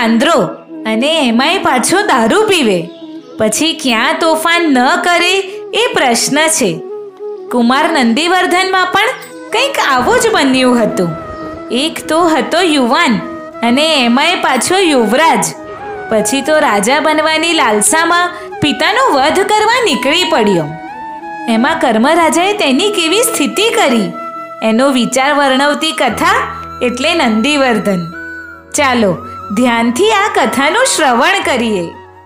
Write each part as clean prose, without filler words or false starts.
આંદ્રો અને એમાંય પાછો દારૂ પીવે, પછી ક્યાં તોફાન ન કરે એ પ્રશ્ન છે. કુમાર નંદીવર્ધનમાં પણ કંઈક આવું જ બન્યું હતું. એક તો હતો યુવાન અને એમાંય પાછો યુવરાજ. પછી તો રાજા બનવાની લાલસામાં પિતાનો વધ કરવા નીકળી પડ્યો. એમાં કર્મરાજાએ તેની કેવી સ્થિતિ કરી એનો વિચાર વર્ણવતી કથા એટલે નંદીવર્ધન. ચાલો ધ્યાનથી આ કથાનું શ્રવણ કરીએ.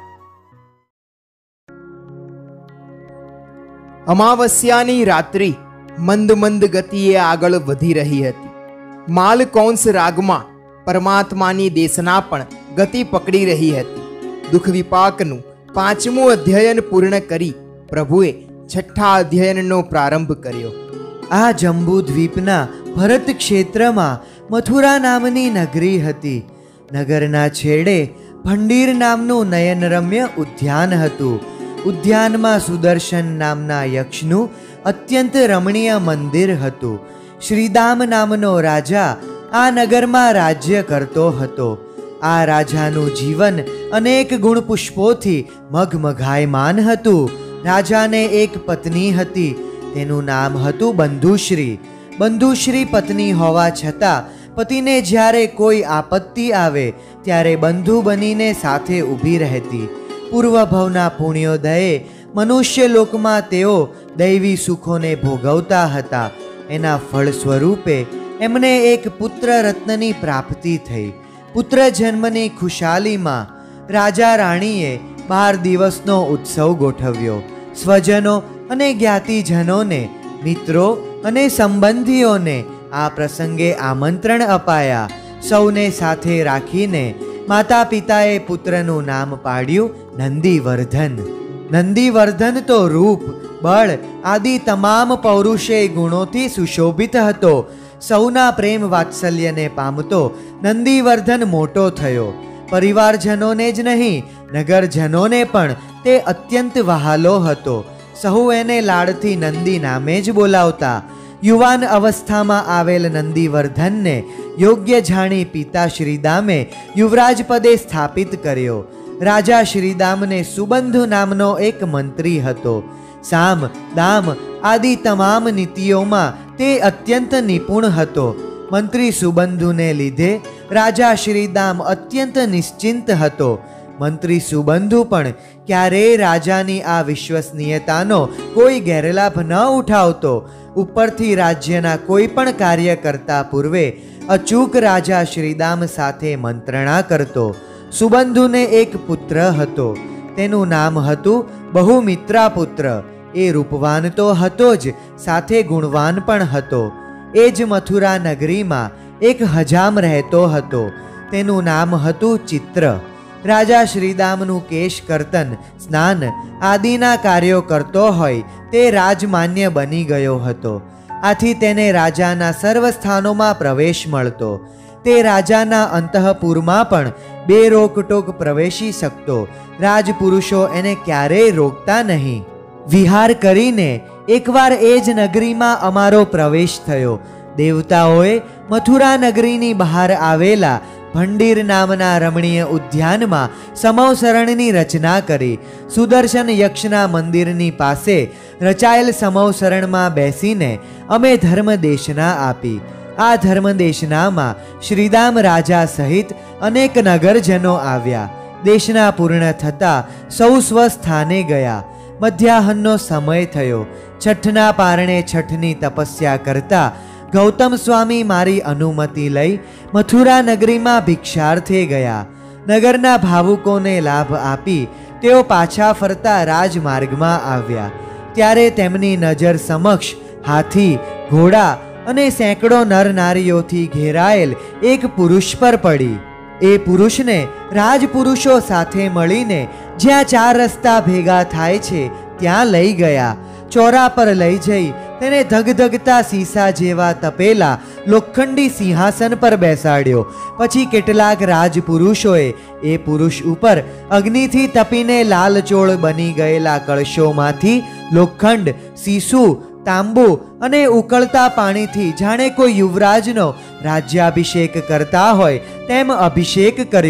અમાવસ્યાની રાત્રિ મંદ મંદ ગતિએ આગળ વધી રહી હતી. માલકૌંસ રાગમાં પરમાત્માની દેશના પણ ગતિ પકડી રહી હતી. દુઃખ વિપાકનું 5મું અધ્યયન પૂર્ણ કરી પ્રભુએ 6ઠ્ઠા અધ્યયનનો પ્રારંભ કર્યો. આ જંબુ દ્વીપના ભરત ક્ષેત્રમાં મથુરા નામની નગરી હતી. નગરના છેડે ભંડીર નામનું નયનરમ્ય ઉદ્યાન હતું. ઉદ્યાનમાં સુદર્શન નામના યક્ષનું અત્યંત રમણીય મંદિર હતું. શ્રીદામ નામનો રાજા આ નગરમાં રાજ્ય કરતો હતો. આ રાજાનું જીવન અનેક ગુણ પુષ્પોથી મગમગાયમાન હતું. રાજાને એક પત્ની હતી, તેનું નામ હતું બંધુશ્રી. બંધુશ્રી પત્ની હોવા છતાં પતિને જ્યારે કોઈ આપત્તિ આવે ત્યારે બંધુ બનીને સાથે ઊભી રહેતી. પૂર્વભવના પુણ્યોદયે મનુષ્ય લોકમાં તેઓ દૈવી સુખોને ભોગવતા હતા. એના ફળ સ્વરૂપે એમને એક પુત્ર રત્નની પ્રાપ્તિ થઈ. પુત્ર જન્મની ખુશાલીમાં રાજા રાણીએ 12 દિવસનો ઉત્સવ ગોઠવ્યો. સ્વજનો અને જ્ઞાતિજનોને, મિત્રો અને સંબંધીઓને આ પ્રસંગે આમંત્રણ અપાયા. સૌને સાથે રાખીને માતા પિતાએ પુત્રનું નામ પાડ્યું નંદીવર્ધન. નંદીવર્ધન તો રૂપ, બળ આદિ તમામ પૌરુષેય ગુણોથી સુશોભિત હતો. સૌના પ્રેમ વાત્સલ્યને પામતો નંદીવર્ધન મોટો થયો. પરિવારજનોને જ નહીં, નગરજનોને પણ તે અત્યંત વહાલો હતો. સહુ એને લાડથી નંદી નામે જ બોલાવતા. યુવાન અવસ્થામાં આવેલ નંદીવર્ધનને યોગ્ય જાણી પિતા શ્રીદામે યુવરાજ પદે સ્થાપિત કર્યો. રાજા શ્રીદામને સુબંધુ નામનો એક મંત્રી હતો. સામ દામ આદિ તમામ નીતિઓમાં તે અત્યંત નિપુણ હતો. મંત્રી સુબંધુને લીધે રાજા શ્રીદામ અત્યંત નિશ્ચિંત હતો. મંત્રી સુબંધુ પણ ક્યારેય રાજાની આ વિશ્વસનીયતાનો કોઈ ગેરલાભ ન ઉઠાવતો. ઉપરથી રાજ્યના કોઈ પણ કાર્ય કરતા પૂર્વે અચૂક રાજા શ્રીદામ સાથે મંત્રણા કરતો. સુબંધુને એક પુત્ર હતો, તેનું નામ હતું બહુમિત્રાપુત્ર. એ રૂપવાન તો હતો જ, સાથે ગુણવાન પણ હતો. એ જ મથુરા નગરીમાં એક હજામ રહેતો હતો, તેનું નામ હતું ચિત્ર. રાજા શ્રીદામનું કેશ કર્તન, સ્નાન આદિના કાર્યો કરતો હોય તે રાજમાન્ય બની ગયો હતો. આથી તેને રાજાના સર્વ સ્થાનોમાં પ્રવેશ મળતો. તે રાજાના અંતઃપુરમાં પણ બેરોકટોક પ્રવેશી શકતો. રાજપુરુષો એને ક્યારેય રોકતા નહીં. વિહાર કરીને એકવાર એ જ નગરીમાં અમારો પ્રવેશ થયો. દેવતાઓએ મથુરા નગરીની બહાર આવેલા ભંડીર નામના રમણીય ઉદ્યાનમાં સમવસરણની રચના કરી. સુદર્શન યક્ષના મંદિરની પાસે રચાયેલ સમવસરણમાં બેસીને અમે ધર્મદેશના આપી. આ ધર્મદેશનામાં શ્રીદામ રાજા સહિત અનેક નગરજનો આવ્યા. દેશના પૂર્ણ થતાં સૌ સ્વસ્થાને ગયા. મધ્યાહનનો સમય થયો. છઠ્ઠના પારણે છઠ્ઠની તપસ્યા કરતા ગૌતમ સ્વામી મારી અનુમતિ લઈ મથુરા નગરીમાં ભિક્ષાર્થે ગયા. નગરના ભાવુકોને લાભ આપી તેઓ પાછા ફરતા રાજમાર્ગમાં આવ્યા. ત્યારે તેમની નજર સમક્ષ હાથી, ઘોડા અને સેંકડો નર નારીઓથી ઘેરાયેલ એક પુરુષ પર પડી. એ પુરુષને રાજપુરુષો સાથે મળીને જ્યાં 4 રસ્તા ભેગા થાય છે ત્યાં લઈ ગયા. ચોરા પર લઈ જઈ તેને ધગધગતા સીસા જેવા તપેલા લોખંડી સિંહાસન પર બેસાડ્યો. પછી કેટલાક રાજપુરુષોએ એ પુરુષ ઉપર અગ્નિથી તપીને લાલચોળ બની ગયેલા કળશોમાંથી લોખંડ, સીસુ, તાંબુ અને ઉકળતા પાણીથી જાણે કોઈ યુવરાજનો રાજ્યાભિષેક કરતા હોય તેમ અભિષેક કર્યો.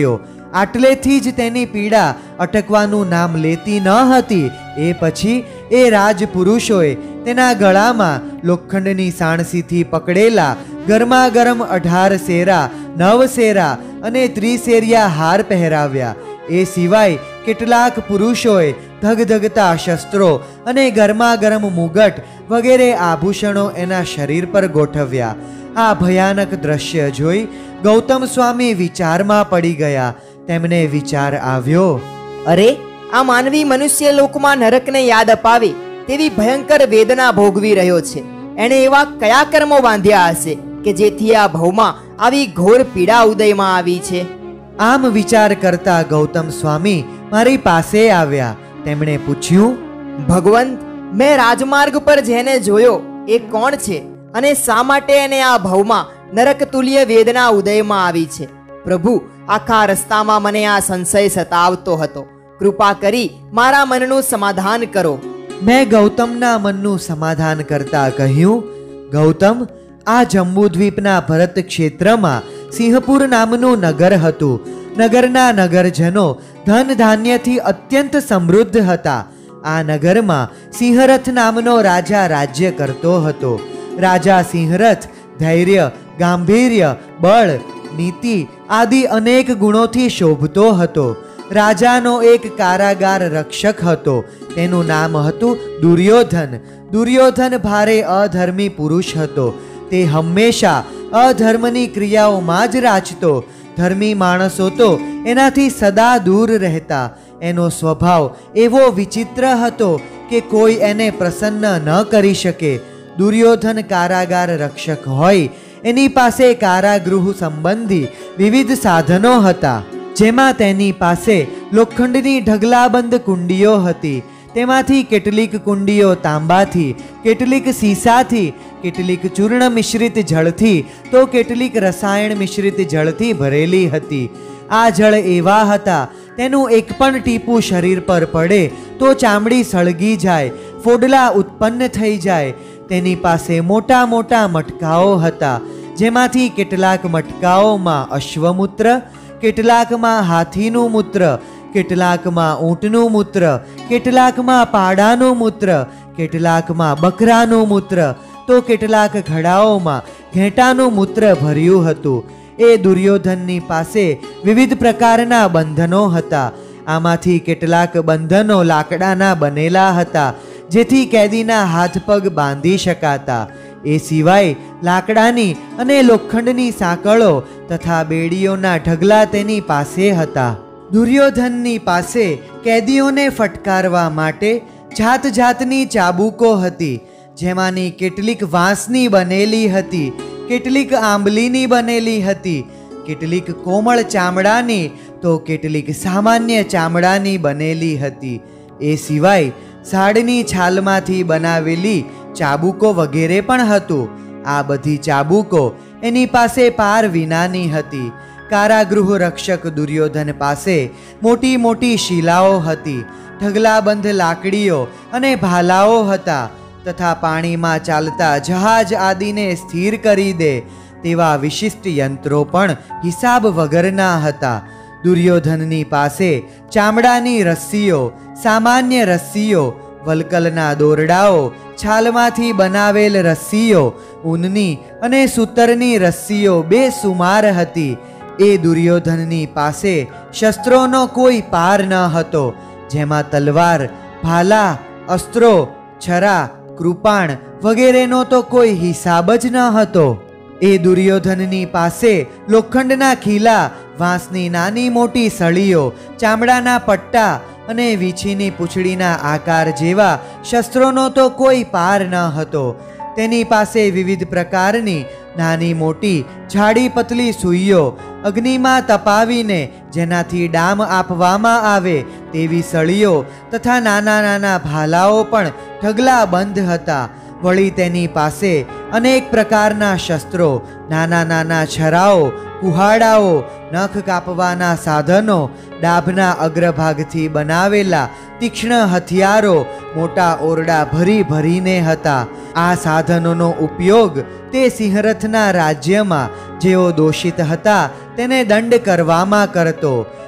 આટલેથી જ તેની પીડા અટકવાનું નામ લેતી ન હતી. એ પછી એ રાજપુરુષોએ તેના ગળામાં લોખંડની સાણસીથી પકડેલા ગરમા ગરમ 18 શેરા, 9 શેરા અને 30 શેરિયા હાર પહેરાવ્યા. એ સિવાય કેટલાક પુરુષોએ ધગધગતા શસ્ત્રો અને ગરમા ગરમ મુગટ વગેરે આભૂષણો એના શરીર પર ગોઠવ્યા. આ ભયાનક દ્રશ્ય જોઈ ગૌતમ સ્વામી વિચારમાં પડી ગયા. તેમને વિચાર આવ્યો, અરે, આ માનવી મનુષ્ય લોકમાં નરકને યાદ અપાવે તેવી ભયંકર વેદના ભોગવી રહ્યો છે. એણે એવા કયા કર્મો બાંધ્યા હશે કે જેથી આ ભવમાં આવી ઘોર પીડા ઉદયમાં આવી છે? આમ વિચાર કરતા ગૌતમ સ્વામી મારી પાસે આવ્યા. તેમણે પૂછ્યું, ભગવંત, મેં રાજમાર્ગ પર જેને જોયો એ કોણ છે અને શા માટે એને આ ભવમાં નરક તુલ્ય વેદના ઉદયમાં આવી છે? પ્રભુ, આખા રસ્તામાં મને આ સંશય સતાવતો હતો. કૃપા કરી મારા મનનું સમાધાન કરો. મેં ગૌતમના મનનું સમાધાન કરતા કહ્યું, ગૌતમ, આ જંબુદ્વીપના ભરત ક્ષેત્રમાં સિંહપુર નામનું નગર હતું. નગરના નગરજનો ધન ધાન્યથી અત્યંત સમૃદ્ધ હતા. આ નગરમાં સિંહરથ નામનો રાજા રાજ્ય કરતો હતો. રાજા સિંહરથ ધૈર્ય, ગાંભીર્ય, બળ, નીતિ આદિ અનેક ગુણોથી શોભતો હતો. રાજાનો એક કારાગાર રક્ષક હતો. તેનું નામ હતું દુર્યોધન. દુર્યોધન ભારે અધર્મી પુરુષ હતો. તે હંમેશા અધર્મની ક્રિયાઓમાં જ રાચતો. ધર્મી માણસો તો એનાથી સદા દૂર રહેતા. એનો સ્વભાવ એવો વિચિત્ર હતો કે કોઈ એને પ્રસન્ન ન કરી શકે. દુર્યોધન કારાગાર રક્ષક હોય, એની પાસે કારાગૃહ સંબંધી વિવિધ સાધનો હતા. જેમાં તેની પાસે લોખંડની ઢગલાબંધ કુંડીઓ હતી. તેમાંથી કેટલીક કુંડીઓ તાંબાથી, કેટલીક સીસાથી, કેટલીક ચૂર્ણ મિશ્રિત જળથી તો કેટલીક રસાયણ મિશ્રિત જળથી ભરેલી હતી. આ જળ એવા હતા, તેનું એક પણ ટીપું શરીર પર પડે તો ચામડી સળગી જાય, ફોડલા ઉત્પન્ન થઈ જાય. તેની પાસે મોટા મોટા મટકાઓ હતા, જેમાંથી કેટલાક મટકાઓમાં અશ્વમૂત્ર, કેટલાકમાં હાથીનું મૂત્ર, કેટલાકમાં ઊંટનું મૂત્ર, કેટલાકમાં પાડાનું મૂત્ર, કેટલાકમાં બકરાનું મૂત્ર તો કેટલાક ઘડાઓમાં ઘેટાનું મૂત્ર ભર્યું હતું. એ દુર્યોધનની પાસે વિવિધ પ્રકારના બંધનો હતા. આમાંથી કેટલાક બંધનો લાકડાના બનેલા હતા, જેથી કેદીના હાથ પગ બાંધી શકાતા. એ સિવાય લાકડાની અને લોખંડની સાંકળો તથા બેડીઓના ઢગલા તેની પાસે હતા. દુર્યોધનની પાસે કેદીઓને ફટકારવા માટે જાત જાતની ચાબુકો હતી, જેમાંની કેટલીક વાંસની બનેલી હતી, કેટલીક આંબલીની બનેલી હતી, કેટલીક કોમળ ચામડાની તો કેટલીક સામાન્ય ચામડાની બનેલી હતી. એ સિવાય ઝાડની છાલમાંથી બનાવેલી ચાબુકો વગેરે પણ હતું. આ બધી ચાબુકો એની પાસે પાર વિનાની હતી. કારાગૃહ રક્ષક દુર્યોધન પાસે મોટી મોટી શિલાઓ હતી, ઢગલાબંધ લાકડીઓ અને ભાલાઓ હતા તથા પાણીમાં ચાલતા જહાજ આદિને સ્થિર કરી દે તેવા વિશિષ્ટ યંત્રો પણ હિસાબ વગરના હતા. દુર્યોધનની પાસે ચામડાની રસ્સીઓ, સામાન્ય રસ્સીઓ, વલકલના દોરડાઓ, છાલમાંથી બનાવેલ રસ્સીઓ, ઊનની અને સૂતરની રસ્સીઓ બેસુમાર હતી. એ દુર્યોધનની પાસે શસ્ત્રોનો કોઈ પાર ન હતો, જેમાં તલવાર, ભાલા, અસ્ત્રો, છરા, કૃપાણ વગેરેનો તો કોઈ હિસાબ જ ન હતો. એ દુર્યોધનની પાસે લોખંડના ખીલા, વાંસની નાની મોટી સળીઓ, ચામડાના પટ્ટા અને વીછીની પૂંછડીના આકાર જેવા શસ્ત્રોનો તો કોઈ પાર ન હતો. તેની પાસે વિવિધ પ્રકારની નાની મોટી જાડી પતલી સૂઈઓ, અગ્નિમાં તપાવીને જેનાથી ડામ આપવામાં આવે તેવી સળીઓ તથા નાના નાના ભાલાઓ પણ ઢગલા બંધ હતા. વળી તેની પાસે અનેક પ્રકારના શસ્ત્રો, નાના નાના છરાઓ, કુહાડાઓ, નખ કાપવાના સાધનો, ડાભના અગ્રભાગથી બનાવેલા તીક્ષ્ણ હથિયારો મોટા ઓરડા ભરી ભરીને હતા. આ સાધનોનો ઉપયોગ તે સિંહરથના રાજ્યમાં જેઓ દોષિત હતા તેને દંડ કરવામાં કરતો.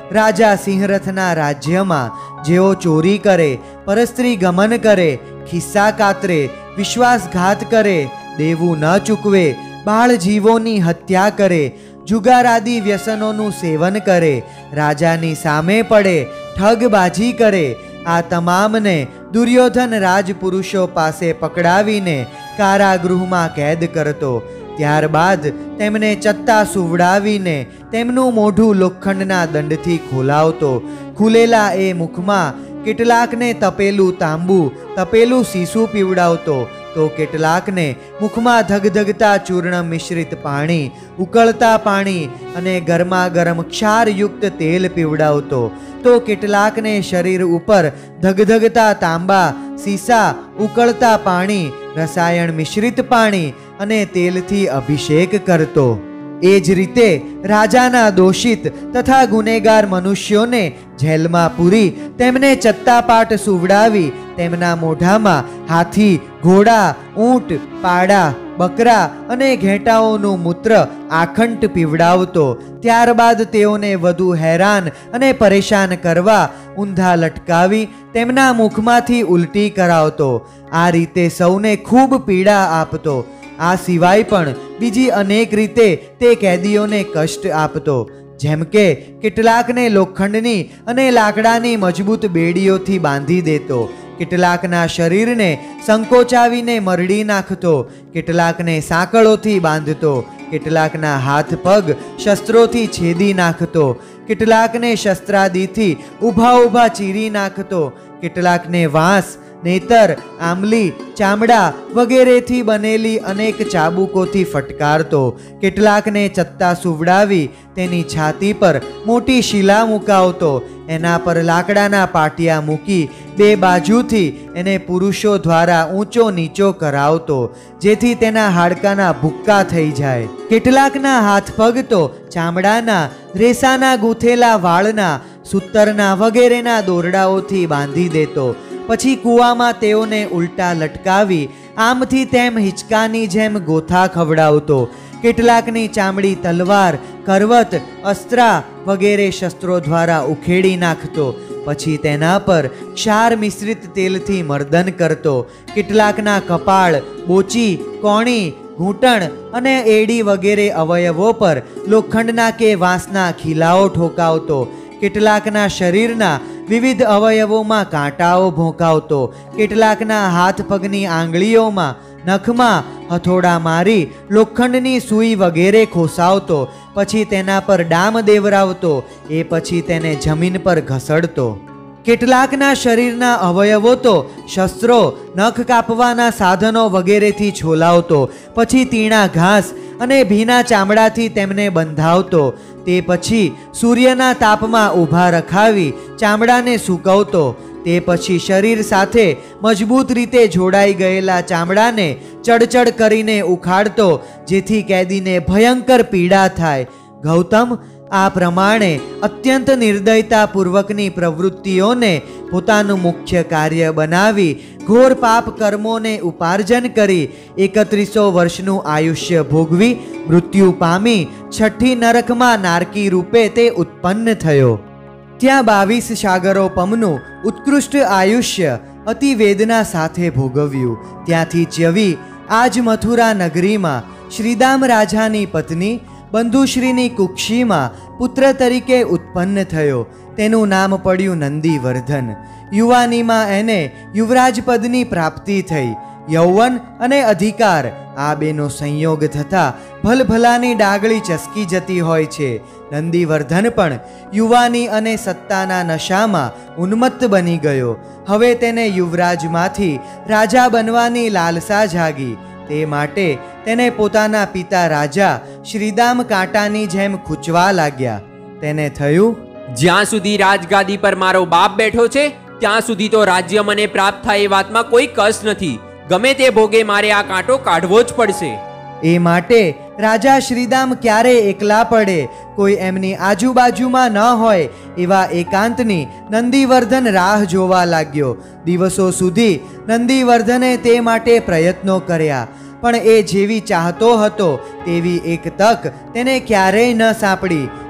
રાજા સિંહરથના રાજ્યમાં જેઓ ચોરી કરે, પરસ્ત્રી ગમન કરે, ખિસ્સા કાતરે, વિશ્વાસઘાત કરે, દેવું ન ચૂકવે, બાળ જીવોની હત્યા કરે, જુગારાદી વ્યસનોનું સેવન કરે, રાજાની સામે પડે, ઠગબાજી કરે, આ તમામને દુર્યોધન રાજપુરુષો પાસે પકડાવીને કારાગૃહમાં કેદ કરતો. ત્યારબાદ તેમને ચત્તા સુવડાવીને તેમનું મોઢું લોખંડના દંડથી ખોલાવતો. ખુલેલા એ મુખમાં કેટલાકને તપેલું તાંબુ, તપેલું સીસું પીવડાવતો, તો કેટલાકને મુખમાં ધગધગતા ચૂર્ણ મિશ્રિત પાણી, ઉકળતા પાણી અને ગરમા ગરમ ક્ષારયુક્ત તેલ પીવડાવતો, તો કેટલાકને શરીર ઉપર ધગધગતા તાંબા, સીસા, ઉકળતા પાણી, રસાયણ મિશ્રિત પાણી અને તેલથી અભિષેક કરતો. એ જ રીતે રાજાના દોષિત તથા ગુનેગાર મનુષ્યોને જેલમાં પૂરી તેમને ચત્તાપાટ સુવડાવી તેમના મોઢામાં હાથી, ઘોડા, ઊંટ, પાડા, બકરા અને ઘેટાઓનું મૂત્ર આખંડ પીવડાવતો. ત્યારબાદ તેઓને વધુ હેરાન અને પરેશાન કરવા ઊંધા લટકાવી તેમના મુખમાંથી ઉલટી કરાવતો. આ રીતે સૌને ખૂબ પીડા આપતો. આ સિવાય પણ બીજી અનેક રીતે તે કેદીઓને કષ્ટ આપતો. જેમ કે કેટલાકને લોખંડની અને લાકડાની મજબૂત બેડીઓથી બાંધી દેતો, કેટલાકના શરીરને સંકોચાવીને મરડી નાખતો, કેટલાકને સાંકળોથી બાંધતો, કેટલાકના હાથ પગ શસ્ત્રોથી છેદી નાખતો, કેટલાકને શસ્ત્રાદિથી ઊભા ઊભા ચીરી નાખતો, કેટલાકને વાંસ, નેતર, આંબલી, ચામડા વગેરેથી બનેલી અનેક ચાબુકોથી ફટકારતો, કેટલાકને ચત્તા સુવડાવી તેની છાતી પર મોટી શિલા મુકાવતો, એના પર લાકડાના પાટિયા મૂકી બે બાજુથી એને પુરુષો દ્વારા ઊંચો નીચો કરાવતો, જેથી તેના હાડકાના ભૂક્કા થઈ જાય. કેટલાકના હાથ પગ તો ચામડાના, રેસાના ગૂંથેલા વાળના, સૂતરના વગેરેના દોરડાઓથી બાંધી દેતો. પછી કૂવામાં તેઓને ઉલટા લટકાવી આમથી તેમ હિંચકાની જેમ ગોથા ખવડાવતો. કેટલાકની ચામડી તલવાર, કરવત, અસ્ત્રા વગેરે શસ્ત્રો દ્વારા ઉખેડી નાખતો. પછી તેના પર ક્ષાર મિશ્રિત તેલથી મર્દન કરતો. કેટલાકના કપાળ, બોચી, કોણી, ઘૂંટણ અને એડી વગેરે અવયવો પર લોખંડના કે વાંસના ખીલાઓ ઠોકાવતો. કેટલાકના શરીરના વિવિધ અવયવોમાં કાંટાઓ ભોંકાવતો. કેટલાકના હાથ પગની આંગળીઓમાં, નખમાં હથોડા મારી લોખંડની સૂઈ વગેરે ખોસાવતો. પછી તેના પર ડામ દેવરાવતો. એ પછી તેને જમીન પર ઘસડતો. કેટલાકના શરીરના અવયવો તો શસ્ત્રો, નખ કાપવાના સાધનો વગેરેથી છોલાવતો. પછી તીણા ઘાસ અને ભીના ચામડાથી તેમને બંધાવતો. તે પછી સૂર્યના તાપમાં ઊભા રખાવી ચામડાને સૂકવતો. તે પછી શરીર સાથે મજબૂત રીતે જોડાઈ ગયેલા ચામડાને ચડચડ કરીને ઉખાડતો, જેથી કેદીને ભયંકર પીડા થાય. ગૌતમ, આ પ્રમાણે અત્યંત નિર્દયતાપૂર્વકની પ્રવૃત્તિઓને પોતાનું મુખ્ય કાર્ય બનાવી ઘોર પાપ કર્મોને ઉપાર્જન કરી 3100 વર્ષનું આયુષ્ય ભોગવી મૃત્યુ પામી છઠ્ઠી નરકમાં નારકી રૂપે તે ઉત્પન્ન થયો. ત્યાં 22 સાગરો પમનું ઉત્કૃષ્ટ આયુષ્ય અતિ વેદના સાથે ભોગવ્યું. ત્યાંથી ચ્યવી આજ મથુરા નગરીમાં શ્રીદામ રાજાની પત્ની બંધુશ્રીની કુક્ષીમાં પુત્ર તરીકે ઉત્પન્ન થયો. તેનું નામ પડ્યું નંદીવર્ધન. યુવાનીમાં એને યુવરાજ પદની પ્રાપ્તિ થઈ. યૌવન અને અધિકાર આ બેનો સંયોગ થતાં ભલભલાની ડાગળી ચસકી જતી હોય છે. નંદીવર્ધન પણ યુવાની અને સત્તાના નશામાં ઉન્મત્ત બની ગયો. હવે તેને યુવરાજમાંથી રાજા બનવાની લાલસા જાગી. તે માટે તેને પોતાના પિતા રાજા શ્રીદામ કાંટાની જેમ ખૂંચવા લાગ્યા. તેને થયું, જ્યાં સુધી રાજગાદી પર મારો બાપ બેઠો છે ત્યાં સુધી તો રાજ્ય મને પ્રાપ્ત થાય એ વાતમાં કોઈ કસ નથી. ગમે તે ભોગે મારે આ કાંટો કાઢવો જ પડશે. એ માટે રાજા શ્રીદામ ક્યારે એકલા પડે, કોઈ એમની આજુબાજુમાં ન હોય એવા એકાંતની નંદીવર્ધન રાહ જોવા લાગ્યો. દિવસો સુધી નંદીવર્ધને તે માટે પ્રયત્નો કર્યા, પણ એ જેવી ચાહતો હતો તેવી એક તક તેને ક્યારેય ન સાંપડી.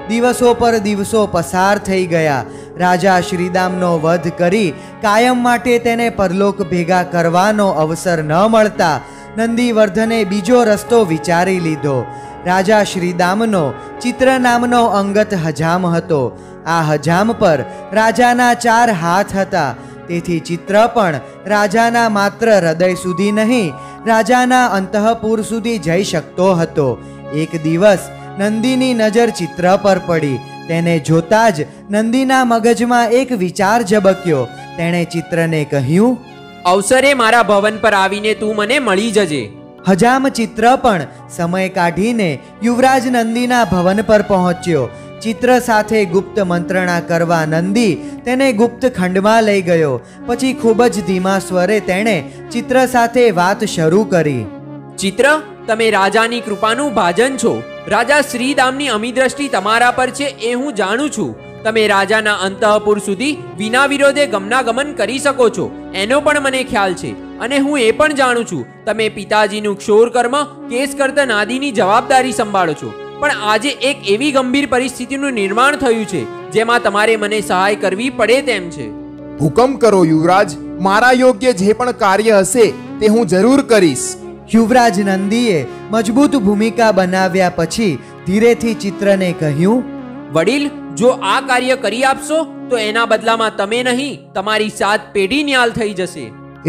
દિવસો પર દિવસો પસાર થઈ ગયા. રાજા શ્રીદામનો વધ કરી કાયમ માટે તેને પરલોક ભેગા કરવાનો અવસર ન મળતા નંદીવર્ધને બીજો રસ્તો વિચારી લીધો. રાજા શ્રીદામનો ચિત્ર નામનો અંગત હજામ હતો. આ હજામ પર રાજાના 4 હાથ હતા. તેથી ચિત્ર પણ રાજાના માત્ર હૃદય સુધી નહીં, રાજાના અંતઃપુર સુધી જઈ શકતો હતો. એક દિવસ નંદીની નજર ચિત્ર પર પડી. તેને જોતા જ નંદીના મગજમાં એક વિચાર ઝબક્યો. તેણે ચિત્રને કહ્યું, અવસરે મારા ભવન પર આવીને તું મને મળી જજે. હજામ ચિત્ર પણ સમય કાઢીને યુવરાજ નંદીના ભવન પર પહોંચ્યો. ચિત્ર સાથે ગુપ્ત મંત્રણા કરવા નંદી તેને ગુપ્ત ખંડમાં લઈ ગયો. પછી ખૂબ જ ધીમા સ્વરે તેણે ચિત્ર સાથે વાત શરૂ કરી. ચિત્ર, તમે રાજાની કૃપાનું ભાજન છો. રાજા શ્રીદામની અમી દ્રષ્ટિ તમારા પર છે એ હું જાણું છું. તમે રાજાના અંતઃપુર સુધી વિના વિરોધે ગમનાગમન કરી શકો છો એનો પણ મને ખ્યાલ છે. અને હું એ પણ જાણું છું તમે પિતાજીનું ક્ષોર કર્મ કેસ કરતન આદિની જવાબદારી સંભાળો છો. પણ આજે એક એવી ગંભીર પરિસ્થિતિનું નિર્માણ થયું છે જેમાં તમારે મને સહાય કરવી પડે તેમ છે. હુકમ કરો યુવરાજ, મારા યોગ્ય જે પણ કાર્ય હશે તે હું જરૂર કરીશ. યુવરાજ નંદીએ મજબૂત ભૂમિકા બનાવ્યા પછી ધીરેથી ચિત્રને કહ્યું, વડીલ, જો આ કાર્ય કરી આપશો તો એના બદલામાં તમે નહીં તમારી 7 પેઢી ન્યાલ થઈ જશે.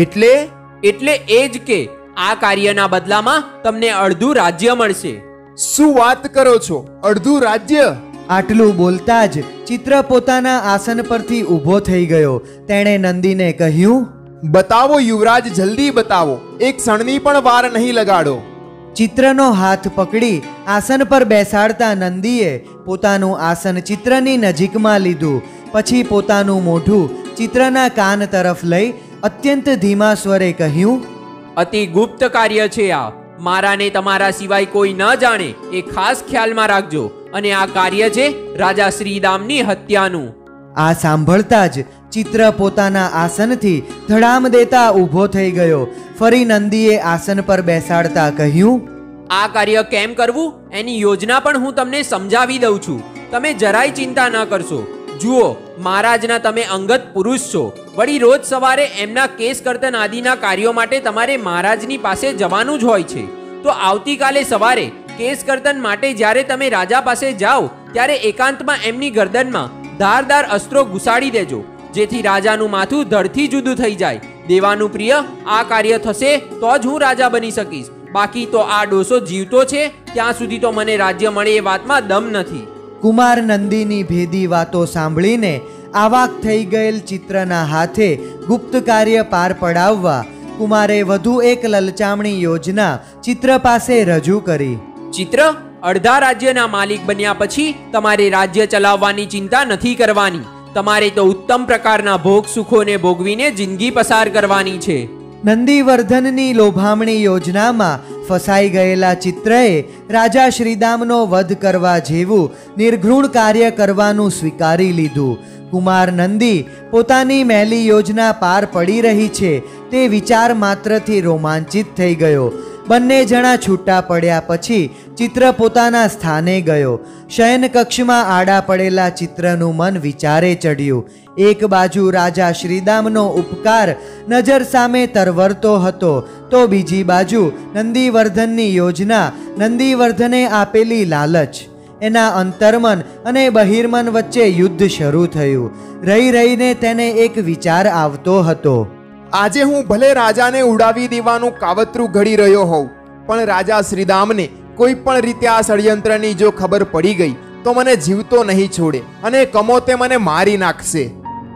એટલે એ જ કે આ કાર્યના બદલામાં તમને અડધું રાજ્ય મળશે. શું વાત કરો છો? અડધું રાજ્ય? આટલું બોલતા જ ચિત્ર પોતાના આસન પરથી ઊભો થઈ ગયો. તેણે નંદીને કહ્યું, બતાવો યુવરાજ, જલ્દી બતાવો, એક ક્ષણની પણ વાર નહીં લગાડો. ચિત્રનો હાથ પકડી આસન પર બેસાડતા નંદીએ પોતાનું આસન ચિત્રની નજીકમાં લીધું. પછી પોતાનું મોઢું ચિત્રના કાન તરફ લઈ અત્યંત ધીમા સ્વરે કહ્યું, અતિ ગુપ્ત કાર્ય છે આ. મારાને તમારા સિવાય કોઈ ન જાણે એ ખાસ ખ્યાલમાં રાખજો. અને આ કાર્ય છે રાજા શ્રીદામની હત્યાનું. આ સાંભળતા જ ચિત્ર પોતાના આસનથી ધડામ દેતા ઊભો થઈ ગયો. ફરી નંદીએ આસન પર બેસાડતા કહ્યું, આ કાર્ય કેમ કરવું એની યોજના પણ હું તમને સમજાવી દઉં છું. તમે જરાય ચિંતા ન કરશો. જુઓ, મહારાજના તમે અંગત પુરુષ છો. વળી રોજ સવારે એમના કેસ કર્તન આદિના કાર્યો માટે તમારે મહારાજની પાસે જવાનું જ હોય છે. તો આવતીકાલે સવારે કેસ કર્તન માટે જ્યારે તમે રાજા પાસે જાઓ ત્યારે એકાંતમાં એમની ગરદનમાં ધારદાર અસ્ત્રો ઘુસાડી દેજો, જેથી રાજાનું માથું ધડથી જુદું થઈ જાય. દેવાનું પ્રિય, આ કાર્ય થશે તો જ હું રાજા બની શકીશ. બાકી તો આ ડોસો જીવતો છે ત્યાં સુધી તો મને રાજ્ય મળે એ વાતમાં દમ નથી. કુમાર નંદીની ભેદી વાતો સાંભળીને આવાક થઈ ગયેલ ચિત્રના હાથે ગુપ્ત કાર્ય પાર પડાવવા કુમારે વધુ એક લલચામણી યોજના ચિત્ર પાસે રજૂ કરી. ચિત્ર, અડધા રાજ્યના માલિક બન્યા પછી તમારે રાજ્ય ચલાવવાની ચિંતા નથી કરવાની. તમારે તો ઉત્તમ પ્રકારના ભોગ સુખોને ભોગવીને જિંદગી પસાર કરવાની છે. નંદીવર્ધનની લોભામણી યોજનામાં ફસાઈ ગયેલા ચિત્રએ રાજા શ્રીદામનો વધ કરવા જેવું નિર્ઘૃણ કાર્ય કરવાનું સ્વીકારી લીધું. કુમાર નંદી પોતાની મહેલી યોજના પાર પડી રહી છે તે વિચાર માત્રથી રોમાંચિત થઈ ગયો. બંને જણા છૂટા પડ્યા પછી ચિત્ર પોતાના સ્થાને ગયો. શયન કક્ષમાં આડા પડેલા ચિત્રનું મન વિચારે ચડ્યું. એક બાજુ રાજા શ્રીદામનો ઉપકાર નજર સામે તરવરતો હતો, તો બીજી બાજુ નંદીવર્ધનની યોજના, નંદીવર્ધને આપેલી લાલચ. એના અંતર્મન અને બહિર્મન વચ્ચે યુદ્ધ શરૂ થયું. રહી રહીને તેને એક વિચાર આવતો હતો. આજે હું ભલે રાજાને ઉડાવી દેવાનું કાવતરું ઘડી રહ્યો હોઉં, પણ રાજા શ્રીદામને કોઈ પણ રીતે આ ષડયંત્રની જો ખબર પડી ગઈ તો મને જીવતો નહીં છોડે અને કમોતે મને મારી નાખશે.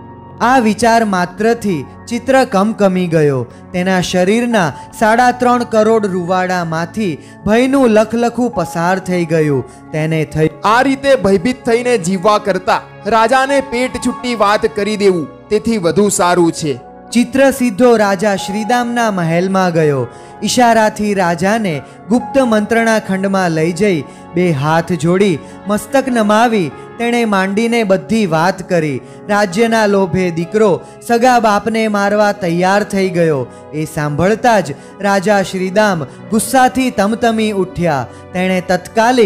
આ વિચાર માત્રથી ચિત્ર કમકમી ગયો. તેના શરીરના 3.5 કરોડ રૂવાડામાંથી ભયનું લખલખું પસાર થઈ ગયું. તેને થઈ આ રીતે ભયભીત થઈને જીવવા કરતા રાજાને પેટ છૂટી વાત કરી દેવું તેથી વધુ સારું છે. ચિત્ર સીધો રાજા શ્રીદામના મહેલમાં ગયો. ઈશારાથી રાજાને ગુપ્ત મંત્રણા ખંડમાં લઈ જઈ 2 હાથ જોડી મસ્તક નમાવી તેણે માંડીને બધી વાત કરી. રાજ્યના લોભે દીકરો સગા બાપને મારવા તૈયાર થઈ ગયો. એ સાંભળતા જ રાજા શ્રીદામ ગુસ્સાથી તમતમી ઉઠ્યા. તેણે તત્કાલિક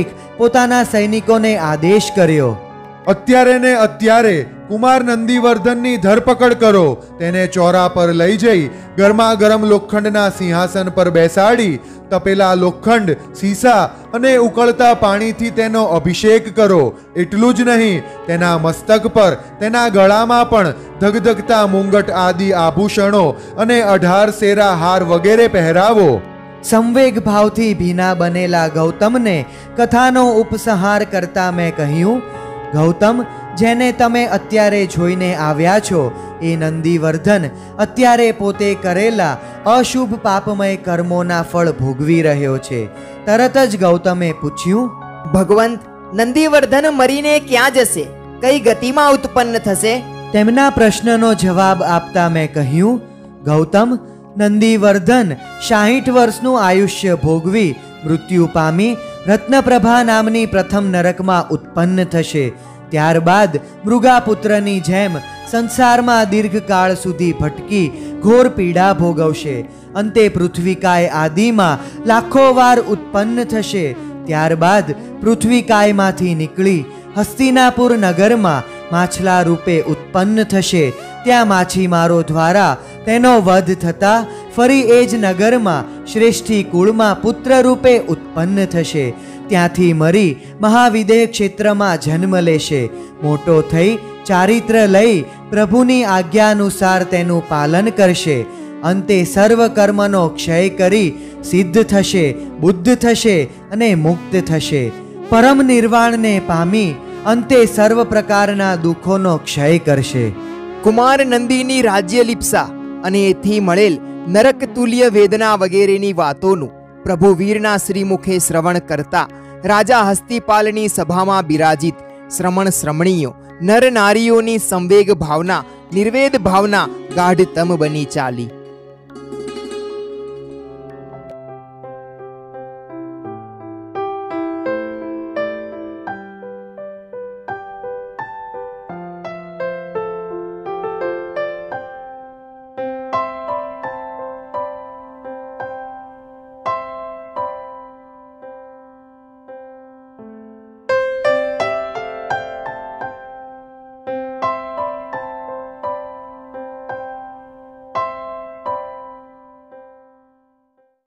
પોતાના સૈનિકોને આદેશ કર્યો, અત્યારે ને અત્યારે કુમાર નંદીવર્ધનની ધરપકડ કરો. તેને ચોરા પર લઈ જઈ ગરમા ગરમ લોખંડના સિંહાસન પર બેસાડી તપેલા લોખંડ, સીસા અને ઉકળતા પાણીથી તેનો અભિષેક કરો. એટલું જ નહીં, તેના મસ્તક પર, તેના ગળામાં પણ ધગધગતા મુંગટ આદિ આભૂષણો અને 18 શેરા હાર વગેરે પહેરાવો. સંવેગ ભાવથી ભીના બનેલા ગૌતમને કથાનો ઉપસંહાર કરતા મેં કહ્યું, ગૌતમ, જેને તમે અત્યારે જોઈને આવ્યા છો એ નંદીવર્ધન અત્યારે પોતે કરેલા અશુભ પાપમય કર્મોના ફળ ભોગવી રહ્યો છે. તરત જ ગૌતમે પૂછ્યું, ભગવંત, નંદીવર્ધન મરીને ક્યાં જશે? કઈ ગતિમાં ઉત્પન્ન થશે? તેમના પ્રશ્નનો જવાબ આપતા મેં કહ્યું, ગૌતમ, નંદીવર્ધન 60 વર્ષનું આયુષ્ય ભોગવી મૃત્યુ પામી રત્નપ્રભા નામની પ્રથમ નરકમાં ઉત્પન્ન થશે. ત્યારબાદ મૃગાપુત્રની જેમ સંસારમાં દીર્ઘકાળ સુધી ભટકી ઘોર પીડા ભોગવશે. અંતે પૃથ્વીકાય આદિમાં લાખો વાર ઉત્પન્ન થશે. ત્યારબાદ પૃથ્વીકાયમાંથી નીકળી હસ્તિનાપુર નગરમાં માછલા રૂપે ઉત્પન્ન થશે. ત્યાં માછીમારો દ્વારા તેનો વધ થતા ફરી એ જ નગરમાં શ્રેષ્ઠી કુળમાં પુત્ર રૂપે ઉત્પન્ન થશે. ત્યાંથી મરી મહાવિદેહ ક્ષેત્રમાં જન્મ લેશે. મોટો થઈ ચારિત્ર લઈ પ્રભુની આજ્ઞાનુસાર તેનું પાલન કરશે. અંતે સર્વ કર્મનો ક્ષય કરી સિદ્ધ થશે, બુદ્ધ થશે અને મુક્ત થશે. પરમ નિર્વાણને પામી અંતે સર્વ પ્રકારના દુઃખોનો ક્ષય કરશે. કુમાર નંદીની રાજ્ય લિપ્સા અને એથી મળેલ નરક તુલ્ય વેદના વગેરેની વાતોનું પ્રભુ વીરના શ્રીમુખે શ્રવણ કરતા રાજા હસ્તિપાલની સભામાં બિરાજિત શ્રમણ શ્રમણીઓ નર નારીઓની સંવેગ ભાવના નિર્વેદ ભાવના ગાઢતમ બની ચાલી.